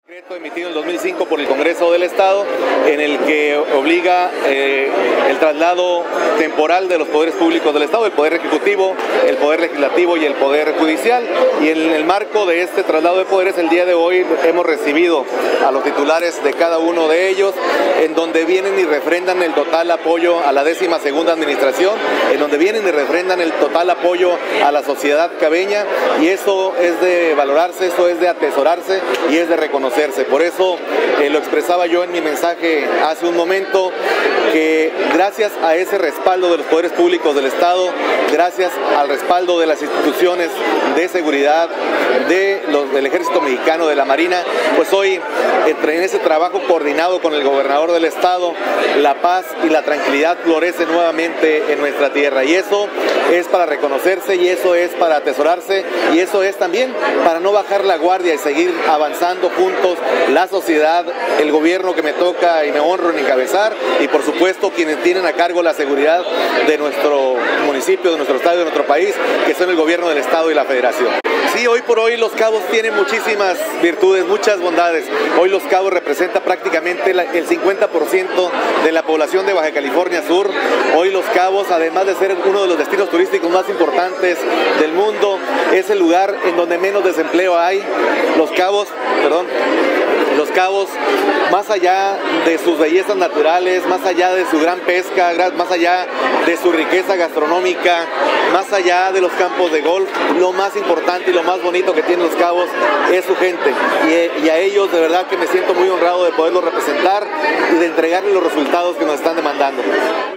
Decreto emitido en el 2005 por el Congreso del Estado, en el que obliga el traslado temporal de los poderes públicos del Estado, el Poder Ejecutivo, el Poder Legislativo y el Poder Judicial. Y en el marco de este traslado de poderes, el día de hoy hemos recibido a los titulares de cada uno de ellos, en donde vienen y refrendan el total apoyo a la 12ª administración, en donde vienen y refrendan el total apoyo a la sociedad cabeña, y eso es de valorarse, eso es de atesorarse y es de reconocer. Por eso lo expresaba yo en mi mensaje hace un momento, que gracias a ese respaldo de los poderes públicos del Estado, gracias al respaldo de las instituciones de seguridad, del Ejército Mexicano, de la Marina, pues hoy en ese trabajo coordinado con el gobernador del Estado, la paz y la tranquilidad florece nuevamente en nuestra tierra, y eso es para reconocerse, y eso es para atesorarse, y eso es también para no bajar la guardia y seguir avanzando juntos, la sociedad, el gobierno que me toca y me honro en encabezar, y por supuesto quienes tienen a cargo la seguridad de nuestro municipio, de nuestro estado y de nuestro país, que son el gobierno del Estado y la Federación. Sí, hoy por hoy Los Cabos tiene muchísimas virtudes, muchas bondades. Hoy Los Cabos representa prácticamente el 50% de la población de Baja California Sur. Hoy Los Cabos, además de ser uno de los destinos turísticos más importantes del mundo, es el lugar en donde menos desempleo hay. Los Cabos, más allá de sus bellezas naturales, más allá de su gran pesca, más allá de su riqueza gastronómica, más allá de los campos de golf, lo más importante y lo más bonito que tiene Los Cabos es su gente, y a ellos de verdad que me siento muy honrado de poderlos representar y de entregarles los resultados que nos están demandando.